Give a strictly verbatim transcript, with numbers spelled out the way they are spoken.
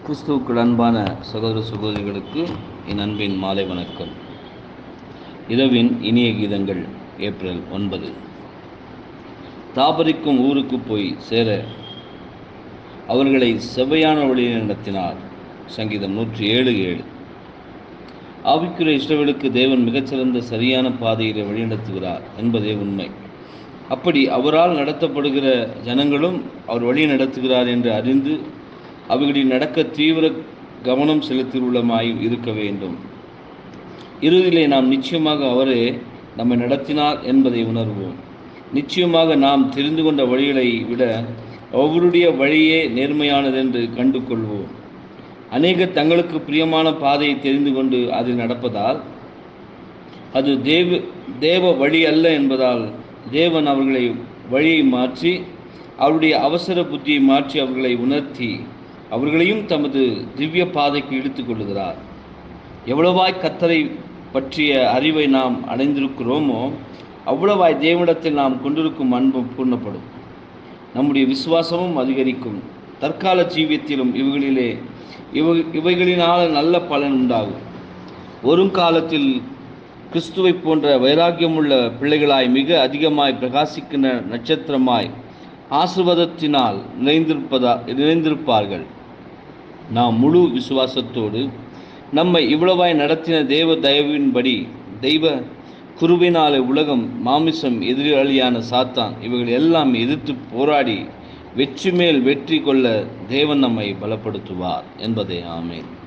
கிறிஸ்துவுக்குள் அன்பான சகோதர சகோதரிகளுக்கு என் அன்பின் மாலை வணக்கம். இரவின் இனிய கீதங்கள். ஏப்ரல் ஒன்பது. தாபரிக்கும் ஊருக்கு போய் சேர அவர்களை செவ்வையான வழியில் நடத்தினார். சங்கீதம் நூற்றி ஏழு ஏழு. ஆவிக்குரிய இஸ்ரவேலுக்கு தேவன் மிகச்சிறந்த சரியான பாதையிலே வழிநடத்துகிறார் என்பதே உண்மை. அப்படி அவரால் நடத்தப்படுகிற ஜனங்களும் அவர் வழி நடத்துகிறார் என்று அறிந்து அவைகளில் நடக்க தீவிர கவனம் செலுத்தியுள்ளமாய் இருக்க வேண்டும். இறுதியிலே நாம் நிச்சயமாக அவரே நம்மை நடத்தினார் என்பதை உணர்வோம். நிச்சயமாக நாம் தெரிந்து கொண்ட வழிகளை விட அவருடைய வழியே நேர்மையானதென்று கண்டு கொள்வோம். அநேகர் தங்களுக்கு பிரியமான பாதையை தெரிந்து கொண்டு அதில் நடப்பதால் அது தேவ தேவ வழி அல்ல என்பதால் தேவன் அவர்களை வழியை மாற்றி அவருடைய அவசர புத்தியை மாற்றி அவர்களை உணர்த்தி அவர்களையும் தமது திவ்ய பாதைக்கு இழுத்து கொள்ளுகிறார். எவ்வளவாய் கர்த்தரை பற்றிய அறிவை நாம் அடைந்திருக்கிறோமோ அவ்வளவாய் தேவனிடத்தில் நாம் கொண்டிருக்கும் அன்பும் பூர்ணப்படும். நம்முடைய விசுவாசமும் அதிகரிக்கும். தற்கால ஜீவியத்திலும் இவைகளிலே இவை இவைகளினால் நல்ல பலன் உண்டாகும். வரும் காலத்தில் கிறிஸ்துவை போன்ற வைராக்கியமுள்ள பிள்ளைகளாய் மிக அதிகமாய் பிரகாசிக்கின்ற நட்சத்திரமாய் ஆசீர்வாதத்தினால் நிறைந்திருப்பதா நிறைந்திருப்பார்கள். நாம் முழு விசுவாசத்தோடு நம்மை இவ்வளவாய் நடத்தின தேவ தயவின்படி தெய்வ குருவினாலே உலகம், மாமிசம், எதிராளியான சாத்தான் இவைகள் எல்லாம் எதிர்த்து போராடி வெற்றி மேல் வெற்றி கொள்ள தேவன் நம்மை பலப்படுத்துவார் என்பதே ஆமென்.